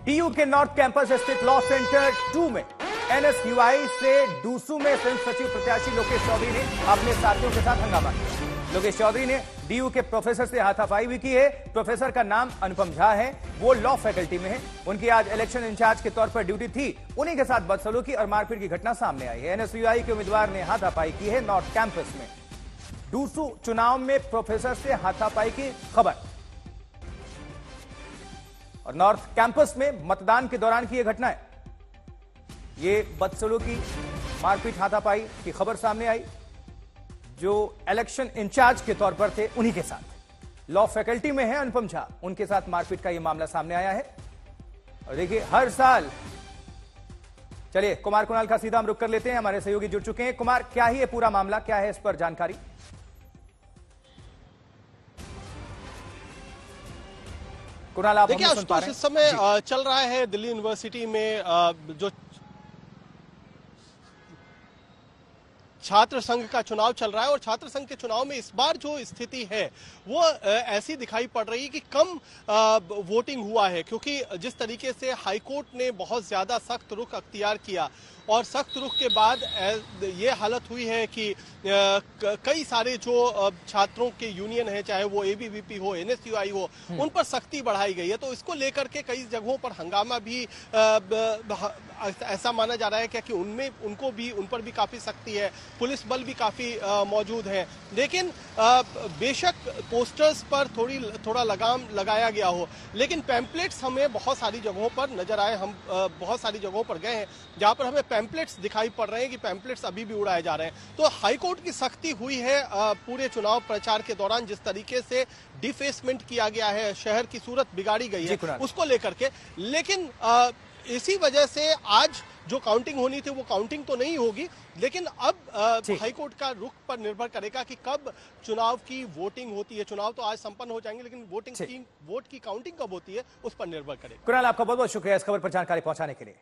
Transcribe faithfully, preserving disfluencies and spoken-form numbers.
DU के north campus स्थित law centre two में एनएसयूआई से डूसू में संयुक्त सचिव प्रत्याशी लोकेश चौधरी ने अपने साथियों के साथ हंगामा किया। लोकेश चौधरी ने डीयू के प्रोफेसर से हाथापाई भी की है। प्रोफेसर का नाम अनुपम झा है, वो लॉ फैकल्टी में है। उनकी आज इलेक्शन इंचार्ज के तौर पर ड्यूटी थी। उन्हीं के साथ बदसलूकी और मारपीट की घटना सामने आई है। एनएसयूआई के उम्मीदवार ने हाथापाई की है नॉर्थ कैंपस में। डूसू चुनाव में प्रोफेसर से हाथापाई की खबर और नॉर्थ कैंपस में मतदान के दौरान की यह घटना है। ये बदसलूकी, मारपीट, हाथापाई की खबर सामने आई। जो इलेक्शन इंचार्ज के तौर पर थे उन्हीं के साथ लॉ फैकल्टी में है अनुपम झा, उनके साथ मारपीट का यह मामला सामने आया है। और देखिए, हर साल, चलिए कुमार कुणाल का सीधा हम रुख कर लेते हैं, हमारे सहयोगी जुड़ चुके हैं। कुमार, क्या ही है पूरा मामला, क्या है इस पर जानकारी? कुणाल, आप देखिए आशुतोष, इस समय चल रहा है दिल्ली यूनिवर्सिटी में जो छात्र संघ का चुनाव चल रहा है और छात्र संघ के चुनाव में इस बार जो स्थिति है वो ऐसी दिखाई पड़ रही है कि कम वोटिंग हुआ है, क्योंकि जिस तरीके से हाईकोर्ट ने बहुत ज्यादा सख्त रुख अख्तियार किया और सख्त रुख के बाद ये हालत हुई है कि कई सारे जो छात्रों के यूनियन है, चाहे वो एबीवीपी हो, एनएसयूआई हो, उन पर सख्ती बढ़ाई गई है। तो इसको लेकर के कई जगहों पर हंगामा भी ऐसा माना जा रहा है क्या कि उनमें उनको भी उन पर भी काफी सख्ती है, पुलिस बल भी काफी मौजूद है। लेकिन आ, बेशक पोस्टर्स पर थोड़ी थोड़ा लगाम लगाया गया हो, लेकिन पैम्पलेट्स हमें बहुत सारी जगहों पर नजर आए। हम आ, बहुत सारी जगहों पर गए हैं जहां पर हमें पैम्पलेट्स दिखाई पड़ रहे हैं कि पैम्पलेट्स अभी भी उड़ाए जा रहे हैं। तो हाईकोर्ट की सख्ती हुई है आ, पूरे चुनाव प्रचार के दौरान। जिस तरीके से डिफेसमेंट किया गया है, शहर की सूरत बिगाड़ी गई है, उसको लेकर के। लेकिन आ, इसी वजह से आज जो काउंटिंग होनी थी वो काउंटिंग तो नहीं होगी, लेकिन अब हाईकोर्ट का रुख पर निर्भर करेगा कि कब चुनाव की वोटिंग होती है। चुनाव तो आज संपन्न हो जाएंगे, लेकिन वोटिंग की वोट की काउंटिंग कब होती है उस पर निर्भर करेगा। कुणाल, आपका बहुत बहुत शुक्रिया इस खबर पर जानकारी पहुंचाने के लिए।